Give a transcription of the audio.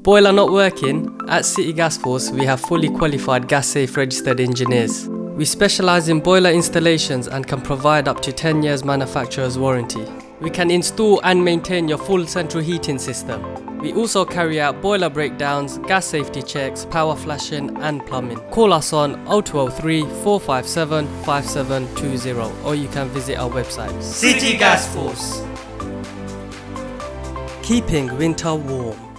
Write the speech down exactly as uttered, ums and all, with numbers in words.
Boiler not working? At City Gas Force, we have fully qualified gas safe registered engineers. We specialise in boiler installations and can provide up to ten years manufacturer's warranty. We can install and maintain your full central heating system. We also carry out boiler breakdowns, gas safety checks, power flashing and plumbing. Call us on oh two oh three, four five seven, five seven two zero or you can visit our website. City Gas Force. Keeping winter warm.